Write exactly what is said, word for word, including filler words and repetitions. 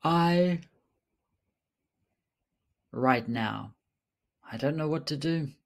I, right now, I don't know what to do.